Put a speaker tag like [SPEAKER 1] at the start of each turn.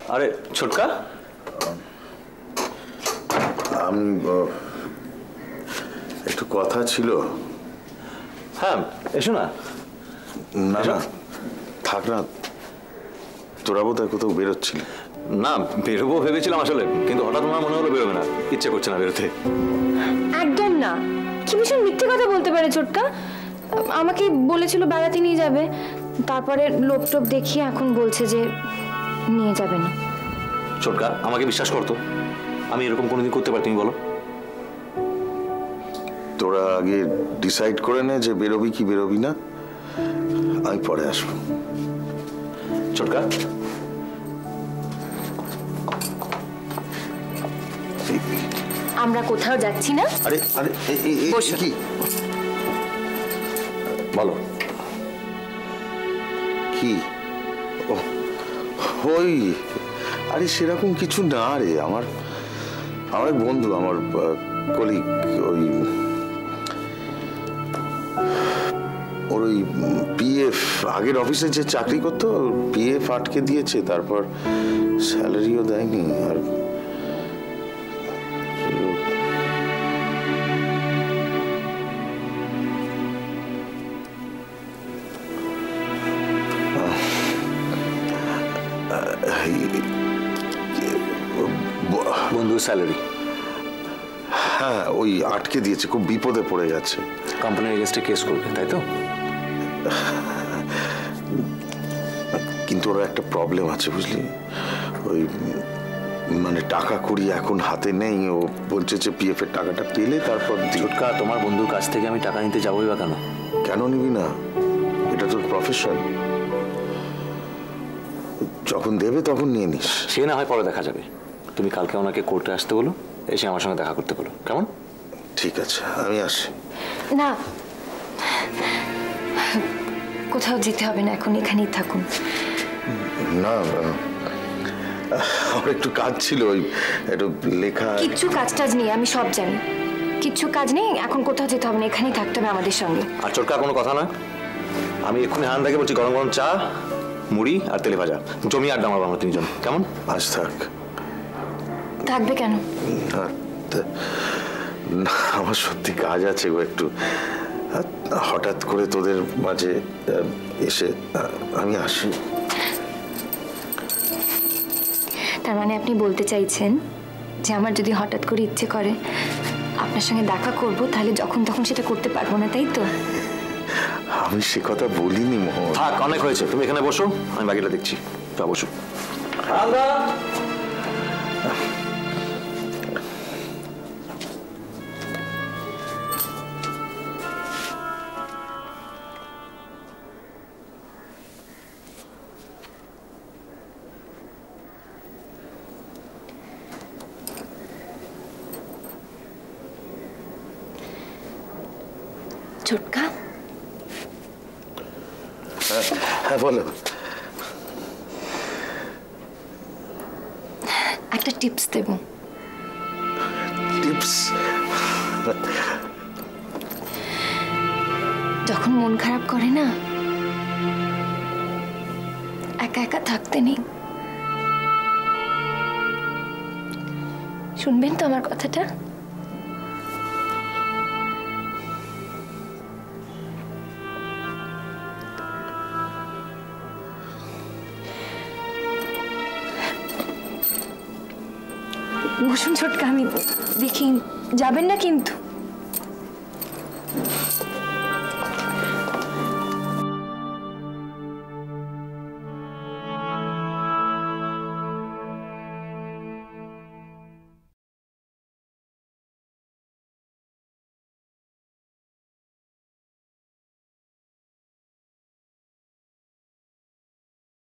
[SPEAKER 1] আরে ছোটকা,
[SPEAKER 2] আমি একটু কথা ছিল।
[SPEAKER 1] হ্যাঁ এসো না।
[SPEAKER 2] না না থাক না, তোরা বোধ হয় কোথাও বেরোচ্ছিলি।
[SPEAKER 1] না বেরোবো ভেবেছিলাম আসলে, কিন্তু হঠাৎ আমার মনে হলো বেরোবে না, ইচ্ছে করছে না বেরোতে।
[SPEAKER 3] একদম না, কি ভীষণ মিথ্যে কথা বলতে পারে ছোটকা। আমাকে বলেছিল বেড়াতে নিয়ে যাবে, তারপরে লোভ টোপ দেখিয়ে এখন বলছে যে নিয়ে যাবে না।
[SPEAKER 1] ছোটকা আমাকে বিশ্বাস করতো, আমি এরকম কোনোদিন করতে পারি? তুমি বলো।
[SPEAKER 2] তোরা আগে ডিসাইড করে নে যে বেরোবি কি বেরোবি না, আমি পরে আসবো।
[SPEAKER 1] ছোটকা
[SPEAKER 3] আমরা কোথাও যাচ্ছি না।
[SPEAKER 2] আরে আরে কি
[SPEAKER 1] বলো।
[SPEAKER 2] কি ওই আরে সেরকম কিছু না রে, আমার এক বন্ধু, আমার কলিগ, ওর ওই পিএফ, আগের অফিসে যে চাকরি করতো পিএফ আটকে দিয়েছে, তারপর স্যালারিও দেয়নি। আর
[SPEAKER 1] বন্ধুর স্যালারি?
[SPEAKER 2] হ্যাঁ ওই আটকে দিয়েছে, খুব বিপদে পড়ে গেছে।
[SPEAKER 1] কোম্পানির এগেইনস্টে কেস করবে তাই তো?
[SPEAKER 2] কিন্তু ওর একটা প্রবলেম আছে বুঝলি, ওই মানে টাকা কড়ি এখন হাতে নেই। ও বলছে যে পিএফ এর টাকাটা পেলে তারপর।
[SPEAKER 1] ছোটকা তোমার বন্ধুর কাছ থেকে আমি টাকা নিতে যাবোই বা কেন?
[SPEAKER 2] কেন নিবি না, এটা তোর প্রফেশন, যখন দেবে তখন নিয়ে নিস।
[SPEAKER 1] সে না হয় পরে দেখা যাবে, তুমি কালকে ওনাকে কোর্টে আসতে বলো, এসে আমার সঙ্গে দেখা করতে বলো, কেমন?
[SPEAKER 2] ঠিক আছে আমি আসি।
[SPEAKER 3] না কোথাও যেতে হবে না, এখন এখানেই থাকুন।
[SPEAKER 2] না আমার একটু কাজ ছিল, ওই একটু লেখা।
[SPEAKER 3] কিচ্ছু কাজ টাজ নেই, আমি সব জানি, কিচ্ছু কাজ নেই, এখন কোথাও যেতে হবে না, এখানেই থাকতে হবে আমাদের সঙ্গে।
[SPEAKER 1] আর ছোটকা কোনো কথা না, আমি এক্ষুনি হারানদাকে বলছি গরম গরম চা, মুড়ি আর তেলে ভাজা, জমি আড্ডা মারবো আমরা তিনজন, কেমন?
[SPEAKER 2] আজ থাক।
[SPEAKER 3] থাকবে কেন?
[SPEAKER 2] না আমার সত্যি কাজ আছে গো একটু, হঠাৎ করে তোদের মাঝে এসে আমি আসি।
[SPEAKER 3] তার মানে আপনি বলতে চাইছেন যে আমার যদি হঠাৎ করে ইচ্ছে করে আপনার সঙ্গে দেখা করব, তাহলে যখন তখন সেটা করতে পারবো না, তাই তো?
[SPEAKER 2] আমি সে কথা বলিনি মোহন।
[SPEAKER 1] থাক, অনেক হয়েছে, তুমি এখানে বসো, আমি বাকিটা দেখছি। যা বসো।
[SPEAKER 3] ছোটকা।
[SPEAKER 2] হ্যাঁ বলো।
[SPEAKER 3] একটা টিপস দেব।
[SPEAKER 2] টিপস?
[SPEAKER 3] যখন মন খারাপ করে না, একা একা থাকতে নেই, শুনবেন তো আমার কথাটা? বসুন ছোটকা, আমি দেখি, যাবেন না কিন্তু।